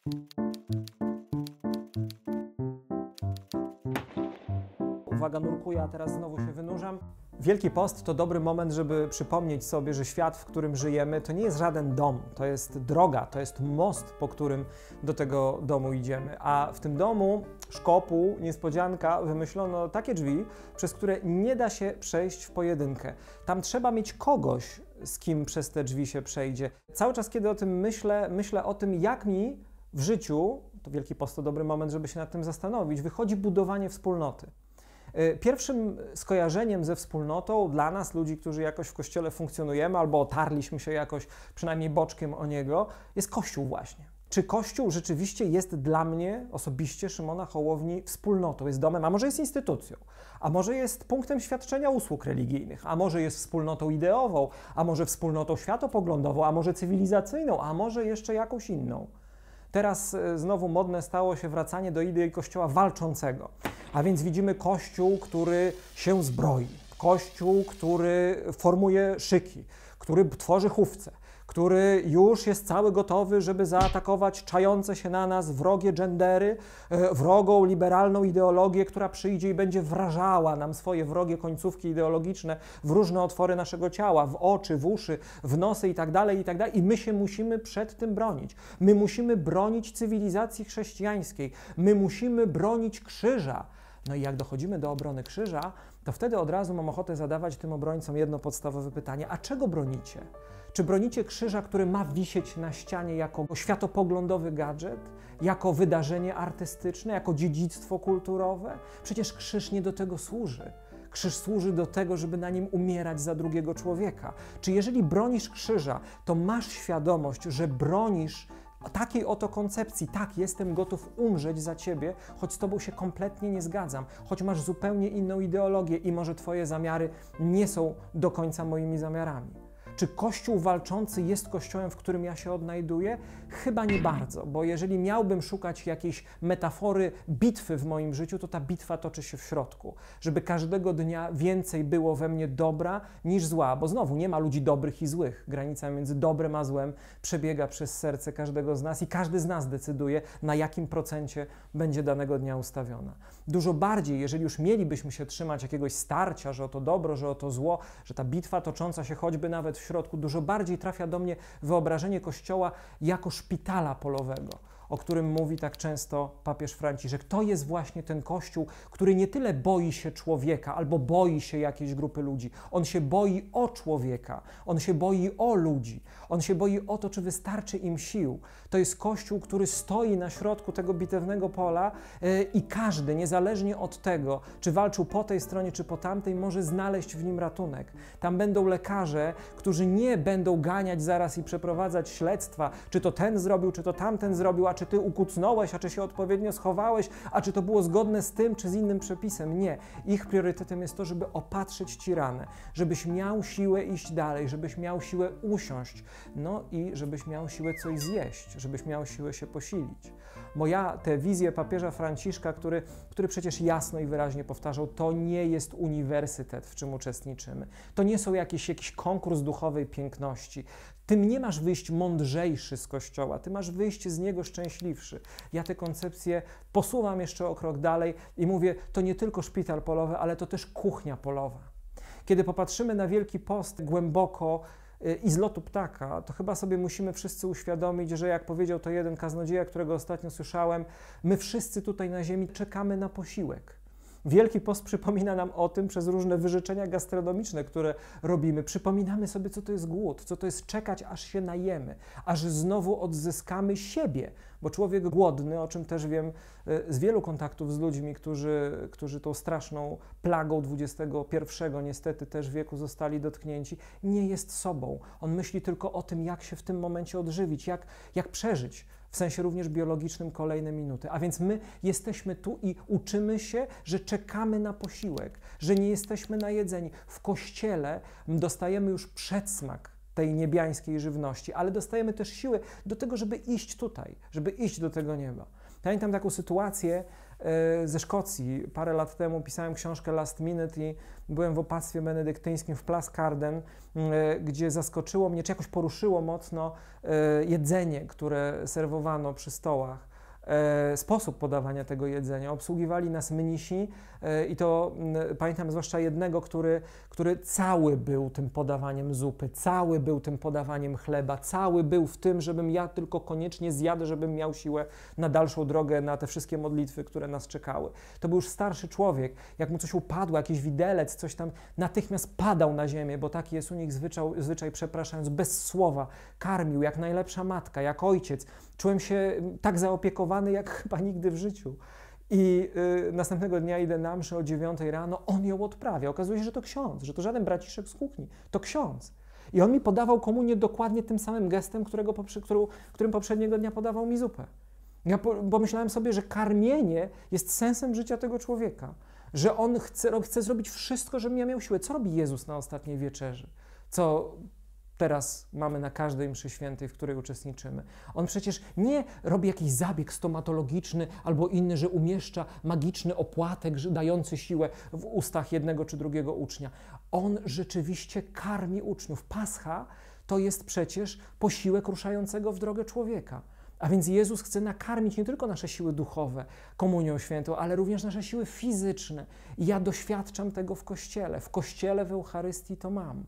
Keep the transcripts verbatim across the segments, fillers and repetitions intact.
Uwaga, nurkuję, a teraz znowu się wynurzam. Wielki Post to dobry moment, żeby przypomnieć sobie, że świat, w którym żyjemy, to nie jest żaden dom, to jest droga, to jest most, po którym do tego domu idziemy. A w tym domu, szkopu, niespodzianka, wymyślono takie drzwi, przez które nie da się przejść w pojedynkę. Tam trzeba mieć kogoś, z kim przez te drzwi się przejdzie. Cały czas, kiedy o tym myślę, myślę o tym, jak mi w życiu, to Wielki Post to dobry moment, żeby się nad tym zastanowić, wychodzi budowanie wspólnoty. Pierwszym skojarzeniem ze wspólnotą dla nas, ludzi, którzy jakoś w Kościele funkcjonujemy albo otarliśmy się jakoś przynajmniej boczkiem o niego, jest Kościół właśnie. Czy Kościół rzeczywiście jest dla mnie, osobiście Szymona Hołowni, wspólnotą, jest domem, a może jest instytucją, a może jest punktem świadczenia usług religijnych, a może jest wspólnotą ideową, a może wspólnotą światopoglądową, a może cywilizacyjną, a może jeszcze jakąś inną. Teraz znowu modne stało się wracanie do idei Kościoła walczącego. A więc widzimy Kościół, który się zbroi, Kościół, który formuje szyki, który tworzy chówce, który już jest cały gotowy, żeby zaatakować czające się na nas wrogie gendery, wrogą liberalną ideologię, która przyjdzie i będzie wrażała nam swoje wrogie końcówki ideologiczne w różne otwory naszego ciała, w oczy, w uszy, w nosy i tak dalej, i tak dalej. I my się musimy przed tym bronić. My musimy bronić cywilizacji chrześcijańskiej. My musimy bronić krzyża. No i jak dochodzimy do obrony krzyża, to wtedy od razu mam ochotę zadawać tym obrońcom jedno podstawowe pytanie. A czego bronicie? Czy bronicie krzyża, który ma wisieć na ścianie jako światopoglądowy gadżet, jako wydarzenie artystyczne, jako dziedzictwo kulturowe? Przecież krzyż nie do tego służy. Krzyż służy do tego, żeby na nim umierać za drugiego człowieka. Czy jeżeli bronisz krzyża, to masz świadomość, że bronisz takiej oto koncepcji, tak, jestem gotów umrzeć za Ciebie, choć z Tobą się kompletnie nie zgadzam, choć masz zupełnie inną ideologię i może Twoje zamiary nie są do końca moimi zamiarami. Czy Kościół walczący jest Kościołem, w którym ja się odnajduję? Chyba nie bardzo, bo jeżeli miałbym szukać jakiejś metafory bitwy w moim życiu, to ta bitwa toczy się w środku. Żeby każdego dnia więcej było we mnie dobra niż zła, bo znowu nie ma ludzi dobrych i złych. Granica między dobrem a złem przebiega przez serce każdego z nas i każdy z nas decyduje, na jakim procencie będzie danego dnia ustawiona. Dużo bardziej, jeżeli już mielibyśmy się trzymać jakiegoś starcia, że oto dobro, że oto zło, że ta bitwa tocząca się choćby nawet w środku, dużo bardziej trafia do mnie wyobrażenie Kościoła jako szpitala polowego, o którym mówi tak często papież Franciszek. To jest właśnie ten Kościół, który nie tyle boi się człowieka albo boi się jakiejś grupy ludzi. On się boi o człowieka, on się boi o ludzi, on się boi o to, czy wystarczy im sił. To jest Kościół, który stoi na środku tego bitewnego pola yy, i każdy, niezależnie od tego, czy walczył po tej stronie, czy po tamtej, może znaleźć w nim ratunek. Tam będą lekarze, którzy nie będą ganiać zaraz i przeprowadzać śledztwa, czy to ten zrobił, czy to tamten zrobił, a czy ty ukucnąłeś, a czy się odpowiednio schowałeś, a czy to było zgodne z tym, czy z innym przepisem. Nie. Ich priorytetem jest to, żeby opatrzyć ci ranę, żebyś miał siłę iść dalej, żebyś miał siłę usiąść, no i żebyś miał siłę coś zjeść, żebyś miał siłę się posilić. Bo ja tę wizję papieża Franciszka, który, który przecież jasno i wyraźnie powtarzał, to nie jest uniwersytet, w czym uczestniczymy. To nie są jakieś, jakiś konkurs duchowej piękności. Ty nie masz wyjść mądrzejszy z Kościoła, ty masz wyjść z niego szczęśliwszy. Ja tę koncepcję posuwam jeszcze o krok dalej i mówię, to nie tylko szpital polowy, ale to też kuchnia polowa. Kiedy popatrzymy na Wielki Post głęboko i z lotu ptaka, to chyba sobie musimy wszyscy uświadomić, że jak powiedział to jeden kaznodzieja, którego ostatnio słyszałem, my wszyscy tutaj na ziemi czekamy na posiłek. Wielki Post przypomina nam o tym przez różne wyrzeczenia gastronomiczne, które robimy. Przypominamy sobie, co to jest głód, co to jest czekać, aż się najemy, aż znowu odzyskamy siebie. Bo człowiek głodny, o czym też wiem z wielu kontaktów z ludźmi, którzy, którzy tą straszną plagą dwudziestego pierwszego niestety też wieku zostali dotknięci, nie jest sobą. On myśli tylko o tym, jak się w tym momencie odżywić, jak, jak przeżyć. W sensie również biologicznym kolejne minuty. A więc my jesteśmy tu i uczymy się, że czekamy na posiłek, że nie jesteśmy najedzeni. W Kościele dostajemy już przedsmak tej niebiańskiej żywności, ale dostajemy też siłę do tego, żeby iść tutaj, żeby iść do tego nieba. Pamiętam taką sytuację ze Szkocji. Parę lat temu pisałem książkę Last Minute i byłem w opactwie benedyktyńskim w Plas Carden, gdzie zaskoczyło mnie, czy jakoś poruszyło mocno jedzenie, które serwowano przy stołach. Sposób podawania tego jedzenia. Obsługiwali nas mnisi i to pamiętam zwłaszcza jednego, który, który cały był tym podawaniem zupy, cały był tym podawaniem chleba, cały był w tym, żebym ja tylko koniecznie zjadł, żebym miał siłę na dalszą drogę, na te wszystkie modlitwy, które nas czekały. To był już starszy człowiek. Jak mu coś upadło, jakiś widelec, coś tam, natychmiast padał na ziemię, bo taki jest u nich zwyczaj, zwyczaj przepraszając, bez słowa. Karmił jak najlepsza matka, jak ojciec. Czułem się tak zaopiekowany, jak chyba nigdy w życiu. I y, następnego dnia idę na mszę o dziewiątej rano, on ją odprawia. Okazuje się, że to ksiądz, że to żaden braciszek z kuchni, to ksiądz. I on mi podawał komunię dokładnie tym samym gestem, którego poprze, którą, którym poprzedniego dnia podawał mi zupę. Ja po, pomyślałem sobie, że karmienie jest sensem życia tego człowieka, że on chce, chce zrobić wszystko, żebym ja miał siłę. Co robi Jezus na ostatniej wieczerzy? Co teraz mamy na każdej mszy świętej, w której uczestniczymy. On przecież nie robi jakiś zabieg stomatologiczny albo inny, że umieszcza magiczny opłatek dający siłę w ustach jednego czy drugiego ucznia. On rzeczywiście karmi uczniów. Pascha to jest przecież posiłek ruszającego w drogę człowieka. A więc Jezus chce nakarmić nie tylko nasze siły duchowe komunią świętą, ale również nasze siły fizyczne. I ja doświadczam tego w Kościele. W Kościele, w Eucharystii to mam.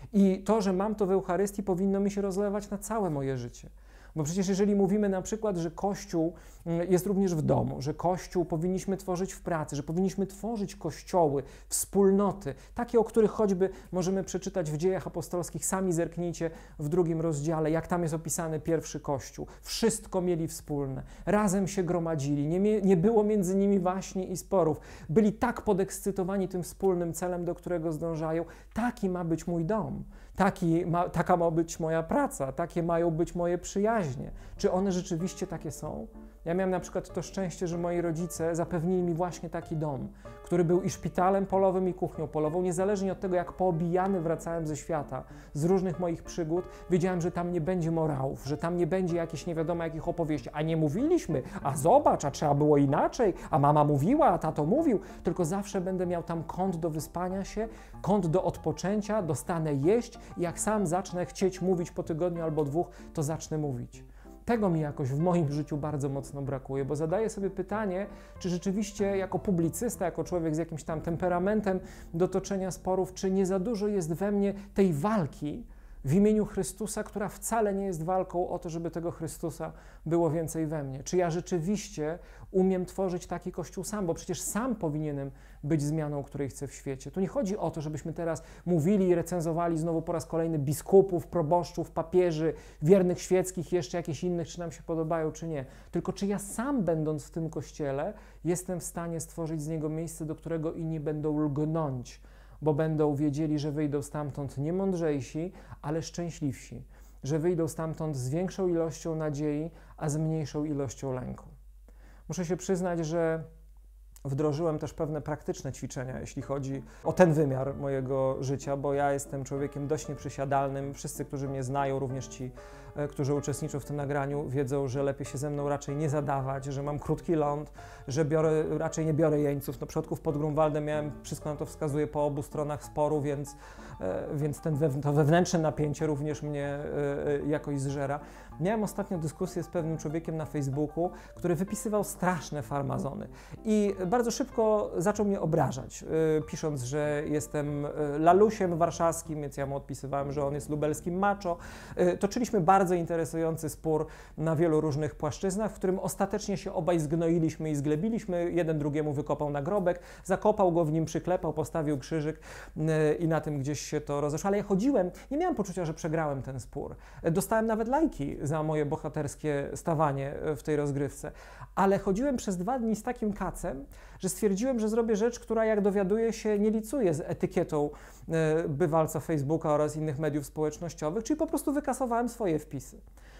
I to, że mam to w Eucharystii, powinno mi się rozlewać na całe moje życie. Bo przecież jeżeli mówimy na przykład, że Kościół jest również w domu, że Kościół powinniśmy tworzyć w pracy, że powinniśmy tworzyć kościoły, wspólnoty, takie, o których choćby możemy przeczytać w Dziejach Apostolskich, sami zerknijcie w drugim rozdziale, jak tam jest opisany pierwszy Kościół. Wszystko mieli wspólne, razem się gromadzili, nie, mie- nie było między nimi waśni i sporów. Byli tak podekscytowani tym wspólnym celem, do którego zdążają. Taki ma być mój dom. Taki ma, taka ma być moja praca, takie mają być moje przyjaźnie. Czy one rzeczywiście takie są? Ja miałem na przykład to szczęście, że moi rodzice zapewnili mi właśnie taki dom, który był i szpitalem polowym, i kuchnią polową. Niezależnie od tego, jak poobijany wracałem ze świata, z różnych moich przygód, wiedziałem, że tam nie będzie morałów, że tam nie będzie jakichś nie wiadomo jakich opowieści. A nie mówiliśmy, a zobacz, a trzeba było inaczej, a mama mówiła, a tato mówił. Tylko zawsze będę miał tam kąt do wyspania się, kąt do odpoczęcia, dostanę jeść i jak sam zacznę chcieć mówić po tygodniu albo dwóch, to zacznę mówić. Tego mi jakoś w moim życiu bardzo mocno brakuje, bo zadaję sobie pytanie, czy rzeczywiście jako publicysta, jako człowiek z jakimś tam temperamentem do toczenia sporów, czy nie za dużo jest we mnie tej walki w imieniu Chrystusa, która wcale nie jest walką o to, żeby tego Chrystusa było więcej we mnie. Czy ja rzeczywiście umiem tworzyć taki Kościół sam, bo przecież sam powinienem być zmianą, której chcę w świecie. Tu nie chodzi o to, żebyśmy teraz mówili i recenzowali znowu po raz kolejny biskupów, proboszczów, papieży, wiernych świeckich, jeszcze jakichś innych, czy nam się podobają, czy nie. Tylko czy ja sam, będąc w tym Kościele, jestem w stanie stworzyć z niego miejsce, do którego inni będą lgnąć, bo będą wiedzieli, że wyjdą stamtąd nie mądrzejsi, ale szczęśliwsi, że wyjdą stamtąd z większą ilością nadziei, a z mniejszą ilością lęku. Muszę się przyznać, że wdrożyłem też pewne praktyczne ćwiczenia, jeśli chodzi o ten wymiar mojego życia, bo ja jestem człowiekiem dość nieprzysiadalnym. Wszyscy, którzy mnie znają, również ci, którzy uczestniczą w tym nagraniu, wiedzą, że lepiej się ze mną raczej nie zadawać, że mam krótki ląd, że biorę, raczej nie biorę jeńców. No, przodków pod Grunwaldem miałem, wszystko na to wskazuje, po obu stronach sporu, więc, więc ten wewn- to wewnętrzne napięcie również mnie jakoś zżera. Miałem ostatnio dyskusję z pewnym człowiekiem na Facebooku, który wypisywał straszne farmazony i bardzo szybko zaczął mnie obrażać, pisząc, że jestem lalusiem warszawskim, więc ja mu odpisywałem, że on jest lubelskim macho. Toczyliśmy bardzo interesujący spór na wielu różnych płaszczyznach, w którym ostatecznie się obaj zgnoiliśmy i zglebiliśmy. Jeden drugiemu wykopał nagrobek, zakopał go w nim, przyklepał, postawił krzyżyk i na tym gdzieś się to rozeszło. Ale ja chodziłem, nie miałem poczucia, że przegrałem ten spór. Dostałem nawet lajki za moje bohaterskie stawanie w tej rozgrywce. Ale chodziłem przez dwa dni z takim kacem, że stwierdziłem, że zrobię rzecz, która, jak dowiaduję się, nie licuje z etykietą bywalca Facebooka oraz innych mediów społecznościowych, czyli po prostu wykasowałem swoje wpisy.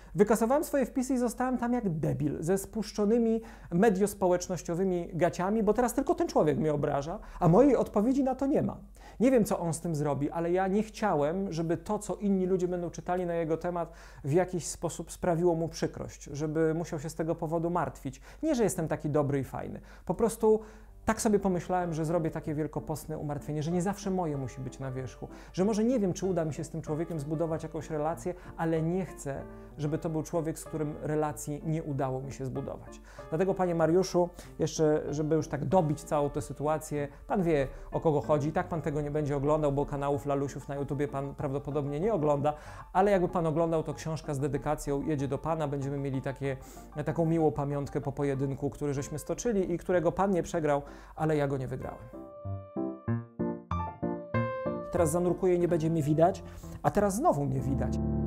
Wykasowałem swoje wpisy i zostałem tam jak debil, ze spuszczonymi mediospołecznościowymi gaciami, bo teraz tylko ten człowiek mnie obraża, a mojej odpowiedzi na to nie ma. Nie wiem, co on z tym zrobi, ale ja nie chciałem, żeby to, co inni ludzie będą czytali na jego temat, w jakiś sposób sprawiło mu przykrość, żeby musiał się z tego powodu martwić. Nie, że jestem taki dobry i fajny. Po prostu tak sobie pomyślałem, że zrobię takie wielkopostne umartwienie, że nie zawsze moje musi być na wierzchu, że może nie wiem, czy uda mi się z tym człowiekiem zbudować jakąś relację, ale nie chcę, żeby to był człowiek, z którym relacji nie udało mi się zbudować. Dlatego, panie Mariuszu, jeszcze, żeby już tak dobić całą tę sytuację, pan wie, o kogo chodzi, i tak pan tego nie będzie oglądał, bo kanałów Lalusiów na YouTubie pan prawdopodobnie nie ogląda, ale jakby pan oglądał, to książka z dedykacją jedzie do pana, będziemy mieli takie, taką miłą pamiątkę po pojedynku, który żeśmy stoczyli i którego pan nie przegrał, ale ja go nie wygrałem. Teraz zanurkuję i nie będzie mnie widać, a teraz znowu mnie widać.